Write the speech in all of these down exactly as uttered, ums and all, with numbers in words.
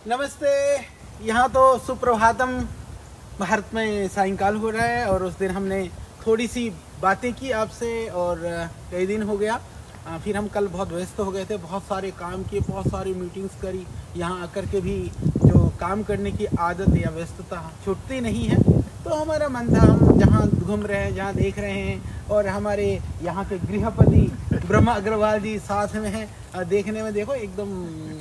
नमस्ते। यहाँ तो सुप्रभातम भारत में सायंकाल हो रहा है और उस दिन हमने थोड़ी सी बातें की आपसे और कई दिन हो गया। फिर हम कल बहुत व्यस्त हो गए थे, बहुत सारे काम किए, बहुत सारी मीटिंग्स करी। यहाँ आकर के भी जो काम करने की आदत या व्यस्तता छूटती नहीं है, तो हमारा मन था हम जहाँ घूम रहे हैं, जहाँ देख रहे हैं और हमारे यहाँ के गृहपति ब्रह्मा अग्रवाल जी साथ में हैं। देखने में देखो एकदम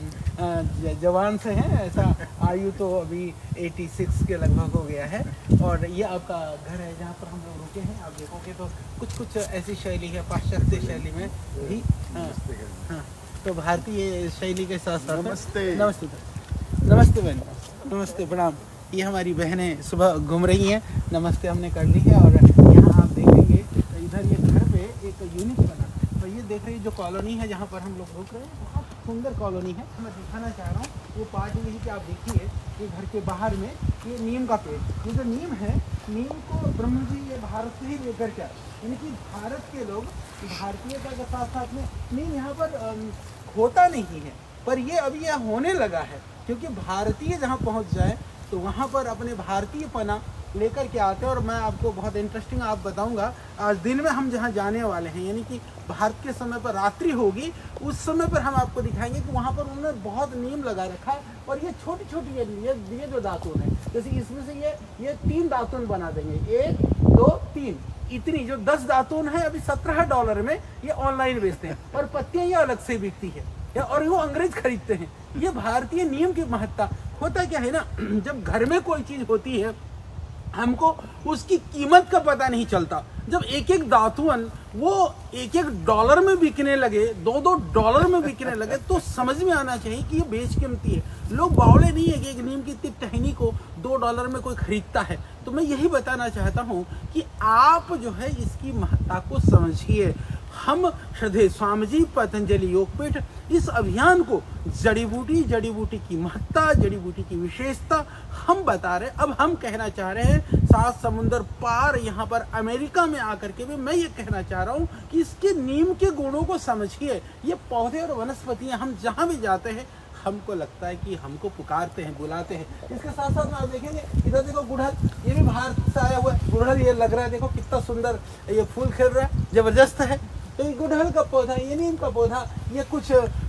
जवान से हैं, ऐसा आयु तो अभी छियासी के लगभग हो गया है। और ये आपका घर है जहाँ पर हम लोग रुके हैं। आप देखोगे तो कुछ कुछ ऐसी शैली है पाश्चात्य शैली में भी। हाँ हाँ, तो भारतीय शैली के साथ साथ नमस्ते नमस्ते नमस्ते बहन, नमस्ते प्रणाम। ये हमारी बहनें सुबह घूम रही हैं, नमस्ते हमने कर ली है। और यहाँ आप देखेंगे तो इधर ये घर पे एक यूनिट बना, तो ये देख रही जो कॉलोनी है जहाँ पर हम लोग रुक रहे हैं, बहुत सुंदर कॉलोनी है। मैं दिखाना चाह रहा हूँ वो पार्ट यही कि आप देखिए ये घर के बाहर में ये नीम का पेड़, ये जो नीम है, नीम को ब्रह्म जी ये भारत से ही लेकर के आए, यानी कि भारत के लोग भारतीयता के साथ साथ में नीम यहाँ पर होता नहीं है, पर ये अभी यह होने लगा है, क्योंकि भारतीय जहाँ पहुँच जाए तो वहाँ पर अपने भारतीय पना लेकर के आते हैं। और मैं आपको बहुत इंटरेस्टिंग आप बताऊंगा, आज दिन में हम जहाँ जाने वाले हैं, यानी कि भारत के समय पर रात्रि होगी, उस समय पर हम आपको दिखाएंगे कि वहाँ पर उन्होंने बहुत नीम लगा रखा है। और ये छोटी छोटी ये ये जो दातुन है, जैसे इसमें से ये ये तीन दातुन बना देंगे, एक दो तीन, इतनी जो दस दातुन है अभी सत्रह डॉलर में ये ऑनलाइन बेचते हैं, और पत्तियाँ ये अलग से बिकती है और वो अंग्रेज खरीदते हैं। ये भारतीय नियम की महत्ता। होता क्या है ना, जब घर में कोई चीज होती है हमको उसकी कीमत का पता नहीं चलता। जब एक एक दातुन वो एक एक डॉलर में बिकने लगे, दो दो डॉलर में बिकने लगे, तो समझ में आना चाहिए कि ये बेशकीमती है। लोग बावले नहीं है कि एक नीम की इतनी टहनी को दो डॉलर में कोई खरीदता है। तो मैं यही बताना चाहता हूँ कि आप जो है इसकी महत्ता को समझिए। हम श्रद्धेय स्वामी जी पतंजलि योगपीठ इस अभियान को जड़ी बूटी जड़ी बूटी की महत्ता, जड़ी बूटी की विशेषता हम बता रहे। अब हम कहना चाह रहे हैं सात समुंदर पार यहाँ पर अमेरिका में आकर के भी मैं ये कहना चाह रहा हूँ कि इसके नीम के गुणों को समझिए। ये पौधे और वनस्पतियाँ हम जहाँ भी जाते हैं हमको लगता है कि हमको पुकारते हैं, बुलाते हैं। इसके साथ साथ में आप देखेंगे इधर देखो गुड़हल, ये भी भारत से आया हुआ है गुड़हल। ये लग रहा है देखो कितना सुंदर ये फूल खिल रहा है, जबरदस्त है। तो ये गुड़हल का पौधा, ये नीम का पौधा, ये कुछ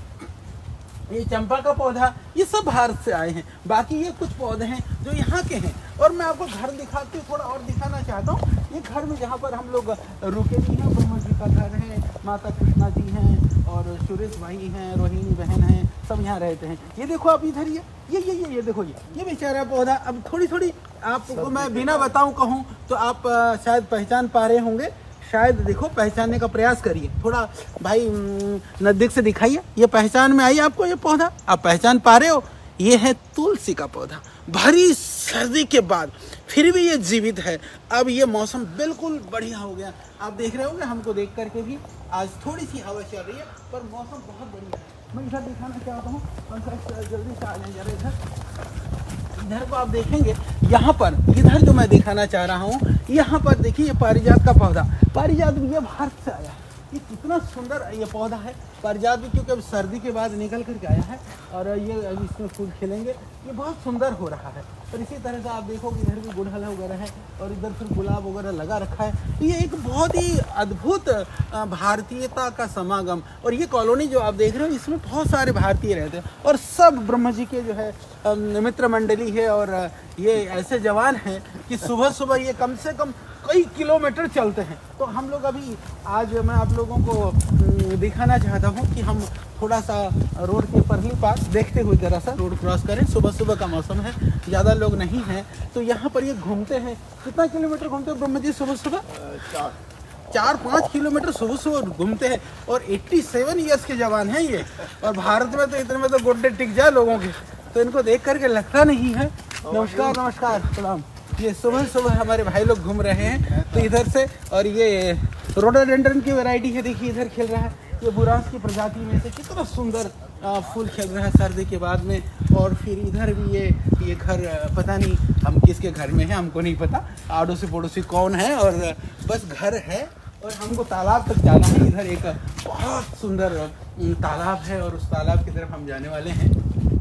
ये चंपा का पौधा, ये सब भारत से आए हैं। बाकी ये कुछ पौधे हैं जो यहाँ के हैं। और मैं आपको घर दिखाती हूँ, थोड़ा और दिखाना चाहता हूँ। ये घर में जहाँ पर हम लोग रुके भी हैं, ब्रह्मा जी का घर है, माता कृष्णा जी हैं और सुरेश भाई हैं, रोहिणी बहन हैं, सब यहाँ रहते हैं। ये देखो आप इधर ये ये ये ये ये देखो ये ये बेचारा पौधा। अब थोड़ी थोड़ी आपको मैं बिना बताऊँ कहूँ तो आप आ, शायद पहचान पा रहे होंगे, शायद देखो पहचानने का प्रयास करिए थोड़ा भाई, नजदीक से दिखाइए। ये पहचान में आई आपको ये पौधा, आप पहचान पा रहे हो? ये है तुलसी का पौधा। भारी सर्दी के बाद फिर भी ये जीवित है। अब ये मौसम बिल्कुल बढ़िया हो गया। आप देख रहे होंगे हमको देख करके भी आज थोड़ी सी हवा चल रही है, पर मौसम बहुत बढ़िया है। मैं इधर दिखाना चाहता हूँ, जल्दी से आ जाए जरा इधर। इधर को आप देखेंगे, यहाँ पर इधर जो मैं दिखाना चाह रहा हूँ, यहाँ पर देखिए ये पारिजात का पौधा। पारिजात भी ये भारत से आया है। ये कितना सुंदर ये पौधा है पारिजात भी, क्योंकि अब सर्दी के बाद निकल करके आया है और ये अभी इसमें फूल खिलेंगे। ये बहुत सुंदर हो रहा है। और इसी तरह से आप देखोगे इधर भी गुड़हल वगैरह है और इधर फिर गुलाब वगैरह लगा रखा है। तो ये एक बहुत ही अद्भुत भारतीयता का समागम। और ये कॉलोनी जो आप देख रहे हो इसमें बहुत सारे भारतीय रहते हैं और सब ब्रह्म जी के जो है मित्र मंडली है। और ये ऐसे जवान हैं कि सुबह सुबह ये कम से कम कई किलोमीटर चलते हैं। तो हम लोग अभी आज मैं आप लोगों को दिखाना चाहता हूँ कि हम थोड़ा सा रोड के परली पास देखते हुए जरा सा रोड क्रॉस करें। सुबह सुबह का मौसम है, ज़्यादा लोग नहीं हैं, तो यहाँ पर ये घूमते हैं। कितना किलोमीटर घूमते हैं ब्रह्म जी सुबह सुबह? चार चार पाँच किलोमीटर सुबह सुबह घूमते हैं। और सत्तासी ईयर्स के जवान हैं ये। और भारत में तो इतने में तो गोड्डे टिक जाए लोगों के, तो इनको देख करके लगता नहीं है। नमस्कार नमस्कार प्रणाम। ये सुबह सुबह हमारे भाई लोग घूम रहे हैं तो इधर से। और ये रोडोडेंड्रन की वैरायटी है, देखिए इधर खिल रहा है। ये बुरांस की प्रजाति में से कितना सुंदर फूल खिल रहा है सर्दी के बाद में। और फिर इधर भी ये ये घर, पता नहीं हम किसके घर में हैं, हमको नहीं पता, आड़ों से पड़ोसी कौन है, और बस घर है। और हमको तालाब तक जाना है। इधर एक बहुत सुंदर तालाब है और उस तालाब की तरफ हम जाने वाले हैं।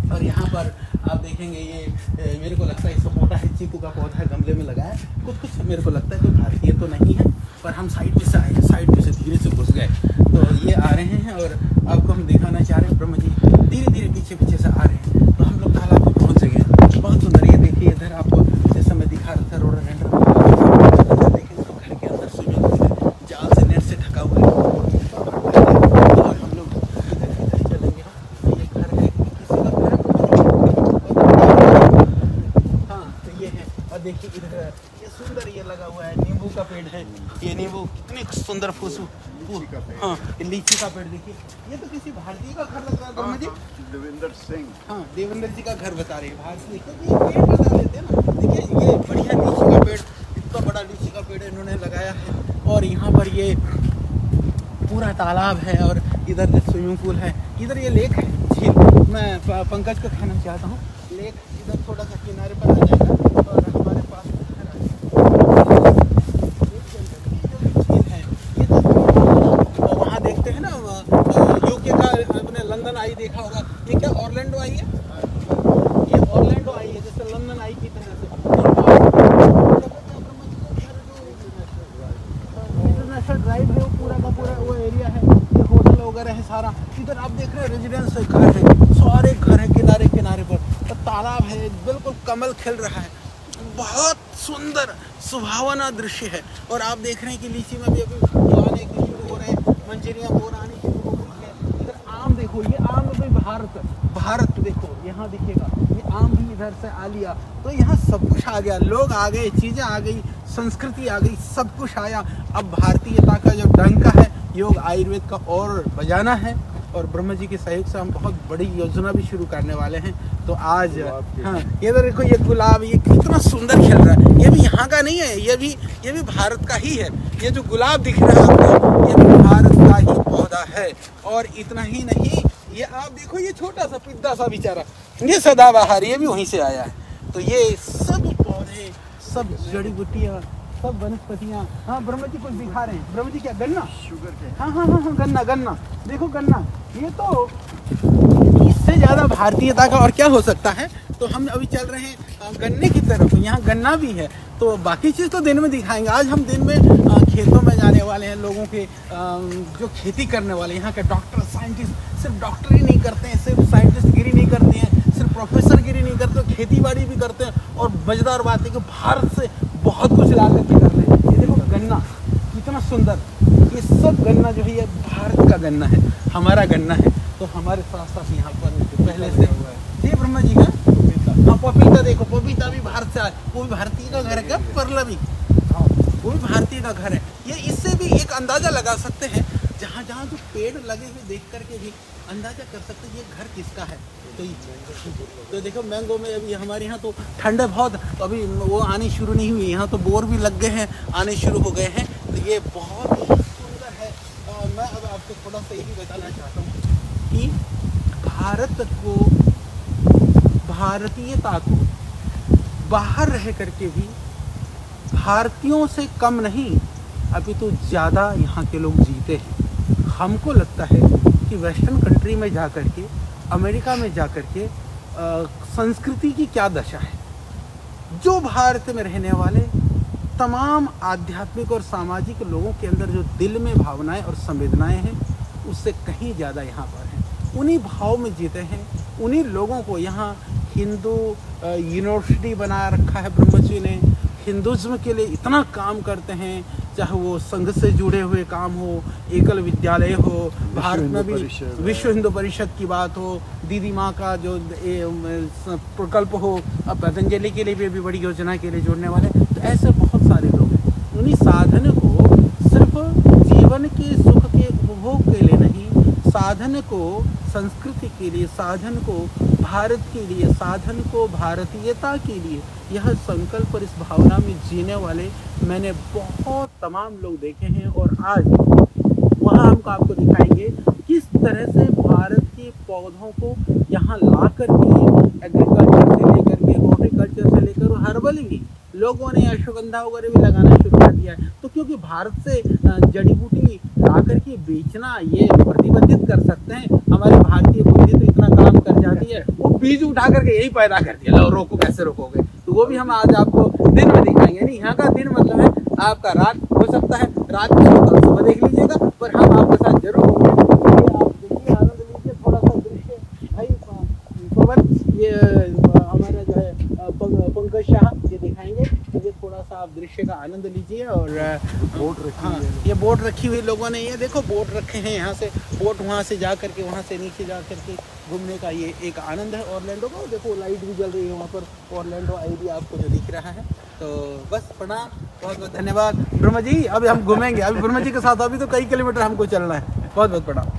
और यहाँ पर आप देखेंगे ये ए, मेरे को लगता है सपोटा है, चीकू का पौधा है, गमले में लगा है। कुछ कुछ मेरे को लगता है कोई भारतीय तो नहीं है, पर हम साइड में से आए हैं, साइड में से धीरे से घुस गए। तो ये आ रहे हैं और आपको हम दिखाना चाह रहे हैं। ब्रह्म जी धीरे धीरे पीछे पीछे से आ रहे हैं। तो हम लोग तालाब पे पहुँच गए। बहुत सुंदर, ये देखिए इधर आपको जैसा मैं दिखा रहा था रोडोडेंड्रन, देखें तो घर के अंदर स्विमिंग पूल है, जाल से नेट से ढका हुआ है। और हम लोग इधर इधर चलेंगे। हम ये घर है, किसी का घर है। हाँ तो ये है। और देखिए इधर ये सुंदर ये लगा हुआ है, नींबू का पेड़ है। ये नींबू कितनी सुंदर फूसू, हाँ लीची का पेड़ देखिए। ये तो किसी भारतीय का घर लग रहा है ब्रह्म जी। देवेंद्र सिंह, हाँ देवेंद्र जी का घर बता रहे हैं भारतीय, क्योंकि ये पेड़ बता देते हैं ना। देखिए ये बढ़िया लीची का पेड़, इतना बड़ा लीची का पेड़ इन्होंने लगाया है। और यहाँ पर ये पूरा तालाब है और इधर स्विमिंग पूल है। इधर ये लेक है, झील। मैं पंकज को कहना चाहता हूँ, लेक इधर थोड़ा सा किनारे पर आ जाएगा और हमारे पास झील है। ये तो वहाँ देखते हैं ना, यूके का अपने लंदन आई देखा होगा। ये क्या ऑरलैंडो आई है? ये ऑरलैंडो आई है, जैसे लंदन आई की तरह से। इंटरनेशनल ड्राइव है वो पूरा का पूरा, वो एरिया है, ये होटल वगैरह है सारा। इधर आप देख रहे हैं रेजिडेंस घर है, सारे घर है किनारे किनारे पर। तो तालाब है, बिल्कुल कमल खिल रहा है, बहुत सुंदर सुहावना दृश्य है। और आप देख रहे हैं कि लीची में भी अभी आने की शुरू हो रहे हैं, मंजरियाँ और आने शुरू हो गई है। इधर आम देखो, ये आम भी भारत भारत देखो, यहाँ दिखेगा ये आम भी इधर से आ लिया। तो यहाँ सब कुछ आ गया, लोग आ गए, चीज़ें आ गई, संस्कृति आ गई, सब कुछ आया। अब भारतीयता का जो डंका है योग आयुर्वेद का और बजाना है। और ब्रह्म जी के सहयोग से हम बहुत बड़ी योजना भी शुरू करने वाले हैं। तो आज हाँ ये तो देखो, ये गुलाब ये कितना सुंदर खिल रहा है। ये भी यहाँ का नहीं है, ये भी ये भी भारत का ही है। ये जो गुलाब दिख रहा है आपको, ये भी भारत का ही पौधा है। और इतना ही नहीं, ये आप देखो, ये छोटा सा पिद्दा सा बेचारा, ये सदाबहार, ये भी वहीं से आया है। तो ये सब पौधे, सब जड़ी बूटियाँ, सब वनस्पतियाँ। हाँ ब्रह्म जी कुछ दिखा रहे हैं। ब्रह्म जी क्या गन्ना? शुगर के, हाँ हाँ हाँ हाँ गन्ना गन्ना देखो गन्ना। ये तो इससे ज़्यादा भारतीयता का और क्या हो सकता है। तो हम अभी चल रहे हैं गन्ने की तरफ। यहाँ गन्ना भी है। तो बाकी चीज़ तो दिन में दिखाएंगे। आज हम दिन में खेतों में जाने वाले हैं, लोगों के जो खेती करने वाले, यहाँ के डॉक्टर साइंटिस्ट सिर्फ डॉक्टरी नहीं करते हैं, सिर्फ साइंटिस्ट गिरी नहीं करते हैं, सिर्फ प्रोफेसर गिरी नहीं करते, खेती बाड़ी भी करते हैं। और मज़ेदार बात है कि भारत से बहुत कुछ ला करके कर रहे हैं। ये देखो गन्ना कितना सुंदर, ये सब गन्ना जो है ये भारत का गन्ना है, हमारा गन्ना है। तो हमारे साथ साथ यहाँ पर पहले से जी ब्रह्मा जी का हाँ पपीता देखो, पपीता भी भारत से आया, वो भी भारतीय का घर है क्या? परला भी हाँ वो भी भारतीय का घर है। ये इससे भी एक अंदाज़ा लगा सकते हैं, जहाँ जहाँ जो पेड़ लगे हुए देख करके भी अंदाज़ा कर सकते हैं ये घर किसका है। तो तो देखो मैंगो में अभी हमारे यहाँ तो ठंड है बहुत, तो अभी वो आनी शुरू नहीं हुई। यहाँ तो बोर भी लग गए हैं, आने शुरू हो गए हैं। तो ये बहुत ही सुंदर है। और मैं अब आपको थोड़ा सा यही बताना चाहता हूँ कि भारत को, भारतीयता को बाहर रह करके भी भारतीयों से कम नहीं, अभी तो ज़्यादा यहाँ के लोग जीते हैं। हमको लगता है कि वेस्टर्न कंट्री में जा कर के, अमेरिका में जा कर के संस्कृति की क्या दशा है। जो भारत में रहने वाले तमाम आध्यात्मिक और सामाजिक लोगों के अंदर जो दिल में भावनाएं और संवेदनाएं हैं, उससे कहीं ज़्यादा यहाँ पर हैं। उन्हीं भाव में जीते हैं। उन्हीं लोगों को यहाँ हिंदू यूनिवर्सिटी बना रखा है ब्रह्म जी ने। हिंदुज़्म के लिए इतना काम करते हैं, चाहे वो संघ से जुड़े हुए काम हो, एकल विद्यालय हो, भारत में भी विश्व हिंदू परिषद की बात हो, दीदी माँ का जो प्रकल्प हो, अब पतंजलि के लिए भी अभी बड़ी योजना के लिए जोड़ने वाले। तो ऐसे बहुत सारे लोग हैं। उन्हीं साधन को सिर्फ जीवन के सुख के उपभोग के लिए नहीं, साधन को संस्कृति के लिए, साधन को भारत के लिए, साधन को भारतीयता के लिए, यह संकल्प और इस भावना में जीने वाले मैंने बहुत तमाम लोग देखे हैं। और आज वहाँ हमको आपको दिखाएंगे किस तरह से भारत के पौधों को यहाँ ला कर के एग्रीकल्चर से लेकर के हॉर्टिकल्चर से लेकर हर्बल भी लोगों ने अश्वगंधा वगैरह भी लगाना शुरू कर दिया है। तो क्योंकि भारत से जड़ी बूटी ला कर के बेचना ये प्रतिबंधित कर सकते हैं, हमारी भारतीय बुद्धि तो इतना काम कर जाती है, वो बीज उठा करके यही पैदा कर दिया, लो रोको, कैसे रोकोगे? तो वो भी हम आज आपको दिन में दिखाएंगे। नहीं, यहाँ का दिन मतलब है आपका रात हो सकता है, रात के तो सुबह देख लीजिएगा, पर हम आपके साथ जरूर होंगे। आप देखिए, आनंद लीजिए थोड़ा सा दृश्य। भाई पवन, ये हमारा जो है पंकज शाह, ये दिखाएंगे, ये थोड़ा सा आप दृश्य का आनंद लीजिए। और बोट रखी, हाँ, ये बोट रखी हुई लोगों ने, ये देखो बोट रखे हैं, यहाँ से बोट वहाँ से जा करके, वहाँ से नीचे जा करके घूमने का ये एक आनंद है ऑरलैंडो का। देखो लाइट भी जल रही है वहाँ पर, ऑरलैंडो आई भी आपको जो दिख रहा है। तो बस प्रणाम, बहुत बहुत धन्यवाद ब्रह्मा जी। अभी हम घूमेंगे, अभी ब्रह्मा जी के साथ अभी तो कई किलोमीटर हमको चलना है। बहुत बहुत प्रणाम।